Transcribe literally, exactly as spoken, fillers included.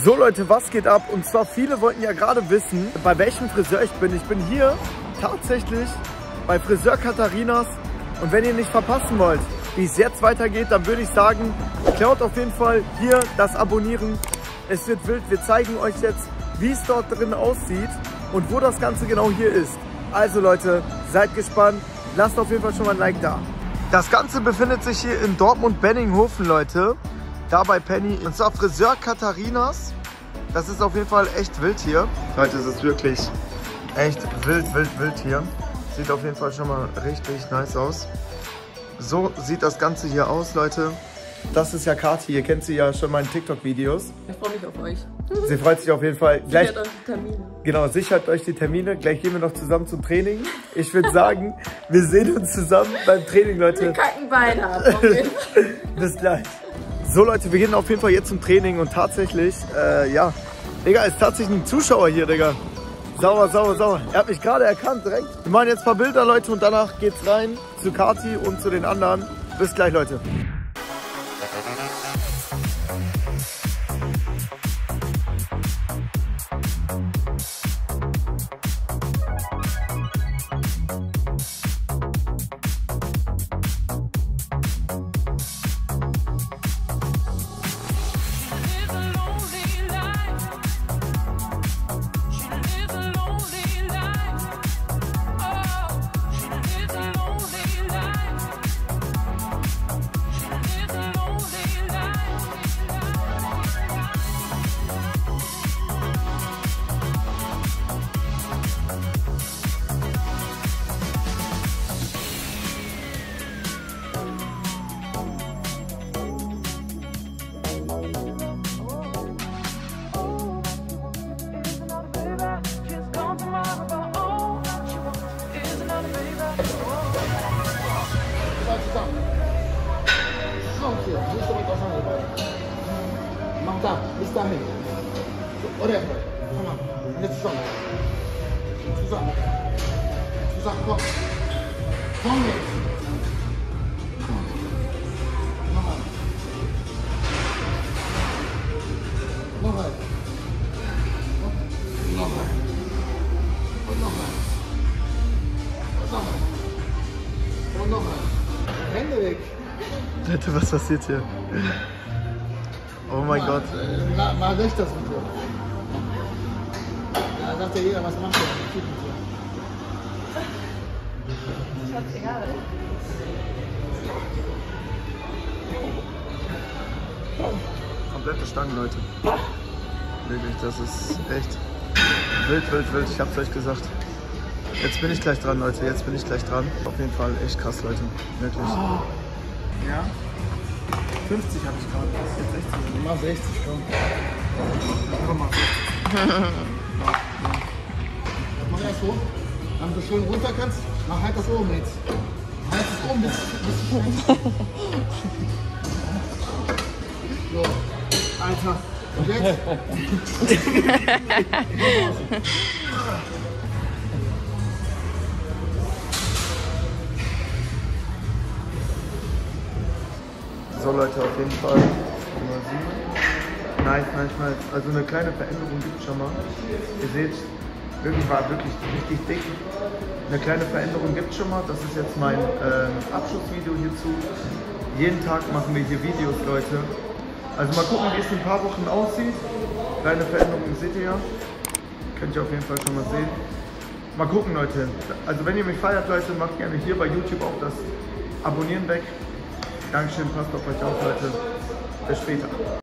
So Leute, was geht ab? Und zwar viele wollten ja gerade wissen, bei welchem Friseur ich bin. Ich bin hier tatsächlich bei Friseur Katharinas. Und wenn ihr nicht verpassen wollt, wie es jetzt weitergeht, dann würde ich sagen, klaut auf jeden Fall hier das Abonnieren. Es wird wild. Wir zeigen euch jetzt, wie es dort drin aussieht und wo das Ganze genau hier ist. Also Leute, seid gespannt. Lasst auf jeden Fall schon mal ein Like da. Das Ganze befindet sich hier in Dortmund-Benninghofen, Leute. Da bei Penny. Und zwar Friseur Katharinas. Das ist auf jeden Fall echt wild hier. Leute, es ist wirklich echt wild, wild, wild hier. Sieht auf jeden Fall schon mal richtig nice aus. So sieht das Ganze hier aus, Leute. Das ist ja Kathi, ihr kennt sie ja schon mal in TikTok-Videos. Ich freue mich auf euch. Sie freut sich auf jeden Fall. Gleich, sichert euch die Termine. Genau, sichert euch die Termine. Gleich gehen wir noch zusammen zum Training. Ich würde sagen, wir sehen uns zusammen beim Training, Leute. Wir kacken Beine ab. Bis gleich. So Leute, wir gehen auf jeden Fall jetzt zum Training und tatsächlich, äh, ja, Digga, ist tatsächlich ein Zuschauer hier, Digga. Sauber, sauber, sauber. Er hat mich gerade erkannt direkt. Wir machen jetzt ein paar Bilder, Leute, und danach geht's rein zu Kathi und zu den anderen. Bis gleich, Leute. Mach da, bis dahin. Oder? Komm mal. Jetzt zusammen. Zusammen. Zusammen, komm. Komm jetzt. Komm. Nochmal. Nochmal. Nochmal. Und nochmal. Und nochmal. Und nochmal. Hände weg. Leute, was passiert hier? Oh mein mal, Gott. Äh, mal, mal durch das Video. Da sagt ja jeder, was macht der? Scheißegal. Komplette Stangen, Leute. Wirklich, das ist echt wild, wild, wild. Ich hab's euch gesagt. Jetzt bin ich gleich dran, Leute. Jetzt bin ich gleich dran. Auf jeden Fall echt krass, Leute. Wirklich. Ja? fünfzig habe ich gerade. Das ist jetzt sechzig. Mach sechzig, komm. Komm mal. Mach erst hoch. Damit du schön runter kannst, mach halt das oben jetzt. Halt das oben bis, bis so. Alter. Und jetzt? So Leute, auf jeden Fall. Nice, nice, nice. Also eine kleine Veränderung gibt es schon mal. Ihr seht, irgendwie war wirklich richtig dick. Eine kleine Veränderung gibt es schon mal. Das ist jetzt mein ähm, Abschlussvideo hierzu. Jeden Tag machen wir hier Videos, Leute. Also mal gucken, wie es in ein paar Wochen aussieht. Kleine Veränderungen seht ihr ja. Könnt ihr auf jeden Fall schon mal sehen. Mal gucken, Leute. Also wenn ihr mich feiert, Leute, macht gerne hier bei YouTube auch das Abonnieren weg. Dankeschön, passt auf euch auf, Leute. Bis später.